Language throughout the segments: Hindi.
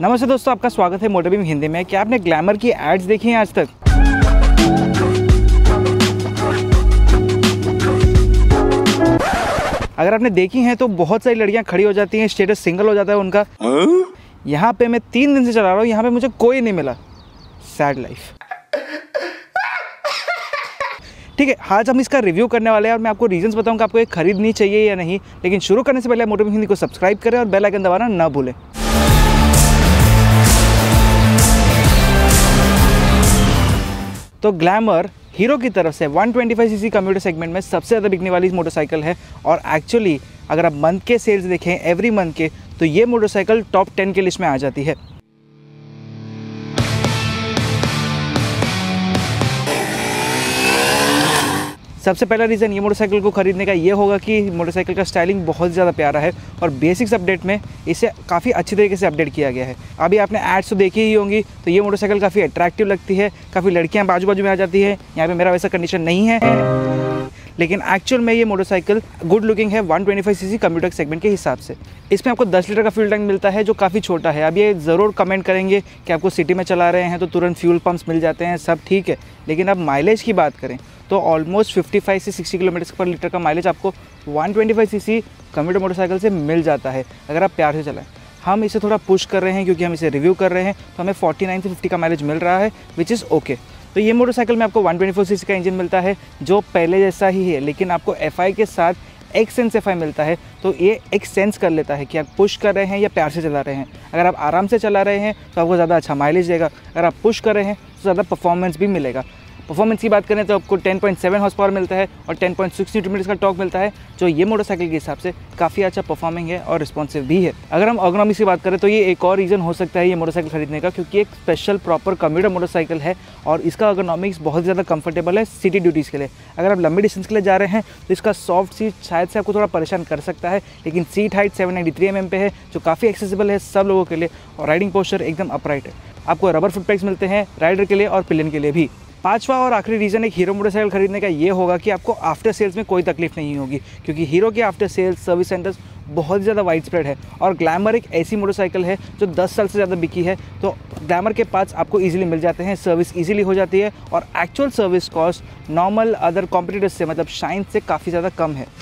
नमस्ते दोस्तों, आपका स्वागत है मोटर बीम हिंदी में। क्या आपने ग्लैमर की एड्स देखी हैं आज तक? अगर आपने देखी हैं तो बहुत सारी लड़कियां खड़ी हो जाती हैं, स्टेटस सिंगल हो जाता है उनका। यहाँ पे मैं 3 दिन से चला रहा हूँ, यहाँ पे मुझे कोई नहीं मिला। Sad life. ठीक है, आज हम इसका रिव्यू करने वाले हैं और मैं आपको रीजंस बताऊंगा आपको ये खरीदनी चाहिए या नहीं। लेकिन शुरू करने से पहले मोटर बीम हिंदी को सब्सक्राइब करें और बेल आइकन दबाना ना भूलें। तो ग्लैमर हीरो की तरफ से 125 सीसी कम्यूटर सेगमेंट में सबसे ज़्यादा बिकने वाली मोटरसाइकिल है। और एक्चुअली अगर आप मंथ के सेल्स देखें, एवरी मंथ के, तो ये मोटरसाइकिल टॉप 10 के लिस्ट में आ जाती है। सबसे पहला रीज़न ये मोटरसाइकिल को ख़रीदने का ये होगा कि मोटरसाइकिल का स्टाइलिंग बहुत ज़्यादा प्यारा है और बेसिक्स अपडेट में इसे काफ़ी अच्छी तरीके से अपडेट किया गया है। अभी आपने एड्स तो देखी ही होंगी, तो ये मोटरसाइकिल काफ़ी अट्रैक्टिव लगती है, काफ़ी लड़कियां बाजू बाजू में आ जाती है। यहाँ पे मेरा वैसा कंडीशन नहीं है, लेकिन एक्चुअल में ये मोटरसाइकिल गुड लुकिंग है 125 सीसी कम्यूटर सेगमेंट के हिसाब से। इसमें आपको 10 लीटर का फ्यूल टैंक मिलता है जो काफ़ी छोटा है। अब ये ज़रूर कमेंट करेंगे कि आपको सिटी में चला रहे हैं तो तुरंत फ्यूल पम्प्स मिल जाते हैं, सब ठीक है। लेकिन अब माइलेज की बात करें तो ऑलमोस्ट 55 से 60 किलोमीटर पर लीटर का माइलेज आपको 125 सीसी कम्यूटर मोटरसाइकिल से मिल जाता है अगर आप प्यार से चलाएं। हम इसे थोड़ा पुश कर रहे हैं क्योंकि हम इसे रिव्यू कर रहे हैं, तो हमें 49 से 50 का माइलेज मिल रहा है, विच इज़ ओके। तो ये मोटरसाइकिल में आपको 124 सीसी का इंजन मिलता है जो पहले जैसा ही है, लेकिन आपको FI के साथ एक्सेंस FI मिलता है। तो ये एक सेंस कर लेता है कि आप पुश कर रहे हैं या प्यार से चला रहे हैं। अगर आप आराम से चला रहे हैं तो आपको ज़्यादा अच्छा माइलेज देगा, अगर आप पुश कर रहे हैं तो ज़्यादा परफॉर्मेंस भी मिलेगा। परफॉर्मेंस की बात करें तो आपको 10.7 हॉर्स पावर मिलता है और 10.6 न्यूटन मीटर का टॉर्क मिलता है, जो ये मोटरसाइकिल के हिसाब से काफ़ी अच्छा परफॉर्मिंग है और रिस्पॉन्सिव भी है। अगर हम अर्गोनॉमिक्स की बात करें तो ये एक और रीज़न हो सकता है ये मोटरसाइकिल खरीदने का, क्योंकि एक स्पेशल प्रॉपर कम्यूटर मोटरसाइकिल है और इसका अर्गोनॉमिक्स बहुत ज़्यादा कंफर्टेबल है सिटी ड्यूटीज़ के लिए। अगर आप लंबी डिस्टेंस के लिए जा रहे हैं तो इसका सॉफ्ट सीट शायद से आपको थोड़ा परेशान कर सकता है, लेकिन सीट हाइट 793 mm पे है जो काफ़ी एक्सेसिबल है सब लोगों के लिए और राइडिंग पोस्चर एकदम अपराइट है। आपको रबर फुट पैड्स मिलते हैं राइडर के लिए और पिलियन के लिए भी। पांचवा और आखिरी रीज़न एक हीरो मोटरसाइकिल खरीदने का ये होगा कि आपको आफ्टर सेल्स में कोई तकलीफ नहीं होगी, क्योंकि हीरो के आफ्टर सेल्स सर्विस सेंटर्स बहुत ज़्यादा वाइड स्प्रेड है और ग्लैमर एक ऐसी मोटरसाइकिल है जो 10 साल से ज़्यादा बिकी है। तो ग्लैमर के पार्ट्स आपको इजीली मिल जाते हैं, सर्विस इजीली हो जाती है और actual service cost normal other competitors से, मतलब शाइन से काफ़ी ज़्यादा कम है।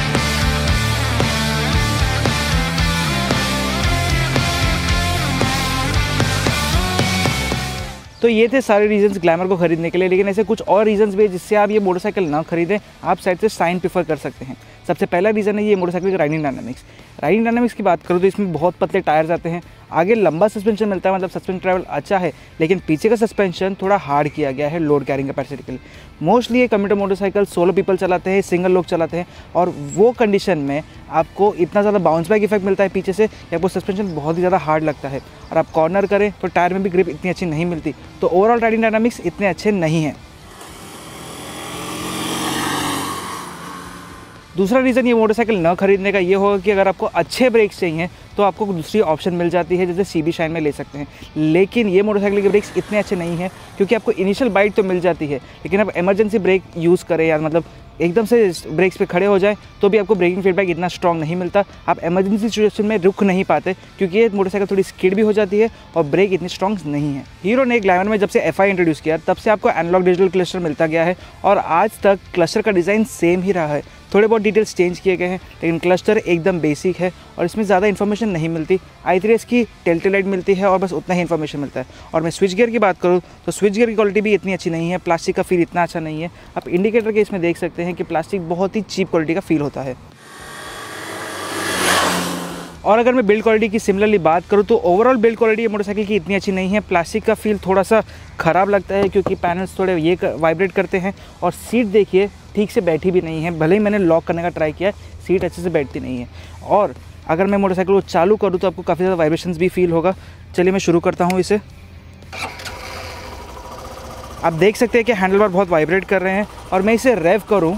तो ये थे सारे रीजंस ग्लैमर को खरीदने के लिए, लेकिन ऐसे कुछ और रीजंस भी है जिससे आप ये मोटरसाइकिल ना खरीदें, आप साइड से साइन प्रीफर कर सकते हैं। सबसे पहला रीज़न है ये मोटरसाइकिल का राइडिंग डायनामिक्स। राइडिंग डायनामिक्स की बात करूँ तो इसमें बहुत पतले टायर्स आते हैं, आगे लंबा सस्पेंशन मिलता है, मतलब सस्पेंशन ट्रैवल अच्छा है, लेकिन पीछे का सस्पेंशन थोड़ा हार्ड किया गया है लोड कैरिंग कैपेसिटी के लिए। मोस्टली ये कम्यूटर मोटरसाइकिल 16 पीपल चलाते हैं, सिंगल लोग चलाते हैं और वो कंडीशन में आपको इतना ज़्यादा बाउंस बैक इफेक्ट मिलता है पीछे से, या आपको सस्पेंशन बहुत ही ज़्यादा हार्ड लगता है और आप कॉर्नर करें तो टायर में भी ग्रिप इतनी अच्छी नहीं मिलती। तो ओवरऑल राइडिंग डायनामिक्स इतने अच्छे नहीं हैं। दूसरा रीज़न ये मोटरसाइकिल न खरीदने का ये होगा कि अगर आपको अच्छे ब्रेक्स चाहिए तो आपको दूसरी ऑप्शन मिल जाती है, जैसे CB शाइन में ले सकते हैं। लेकिन ये मोटरसाइकिल के ब्रेक्स इतने अच्छे नहीं हैं, क्योंकि आपको इनिशियल बाइट तो मिल जाती है, लेकिन आप इमरजेंसी ब्रेक यूज़ करें यार, मतलब एकदम से ब्रेक्स पे खड़े हो जाए तो भी आपको ब्रेकिंग फीडबैक इतना स्ट्रॉन्ग नहीं मिलता। आप इमरजेंसी सिचुएशन में रुक नहीं पाते, क्योंकि ये मोटरसाइकिल थोड़ी स्किड भी हो जाती है और ग्रेक इतनी स्ट्रॉन्ग नहीं है। हीरो ने ग्लैमर में जब से FI इंट्रोड्यूस किया तब से आपको एनालॉग डिजिटल क्लस्टर मिलता गया है और आज तक क्लस्टर का डिज़ाइन सेम ही रहा है। थोड़े बहुत डिटेल्स चेंज किए गए हैं, लेकिन क्लस्टर एकदम बेसिक है और इसमें ज़्यादा इन्फॉर्मेशन नहीं मिलती। i3S की टेलटेल लाइट मिलती है और बस उतना ही इन्फॉर्मेशन मिलता है। और मैं स्विच गियर की बात करूँ तो स्विच गियर की क्वालिटी भी इतनी अच्छी नहीं है, प्लास्टिक का फील इतना अच्छा नहीं है। आप इंडिकेटर के इसमें देख सकते हैं कि प्लास्टिक बहुत ही चीप क्वालिटी का फील होता है। और अगर मैं बिल्ड क्वालिटी की सिमिलरली बात करूँ तो ओवरऑल बिल्ड क्वालिटी मोटरसाइकिल की इतनी अच्छी नहीं है। प्लास्टिक का फील थोड़ा सा ख़राब लगता है, क्योंकि पैनल्स थोड़े ये वाइब्रेट करते हैं और सीट देखिए ठीक से बैठी भी नहीं है। भले ही मैंने लॉक करने का ट्राई किया, सीट अच्छे से बैठती नहीं है। और अगर मैं मोटरसाइकिल को चालू करूँ तो आपको काफ़ी ज़्यादा वाइब्रेशंस भी फील होगा। चलिए मैं शुरू करता हूँ इसे। आप देख सकते हैं कि हैंडल बार बहुत वाइब्रेट कर रहे हैं और मैं इसे रेव करूँ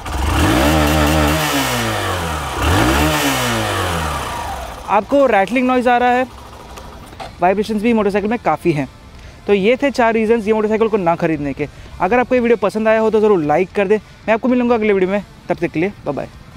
आपको रैटलिंग नॉइज़ आ रहा है, वाइब्रेशंस भी मोटरसाइकिल में काफ़ी हैं। तो ये थे 4 रीज़न्स ये मोटरसाइकिल को ना खरीदने के। अगर आपको ये वीडियो पसंद आया हो तो ज़रूर लाइक कर दें। मैं आपको मिलूंगा अगले वीडियो में, तब तक के लिए बाय बाय।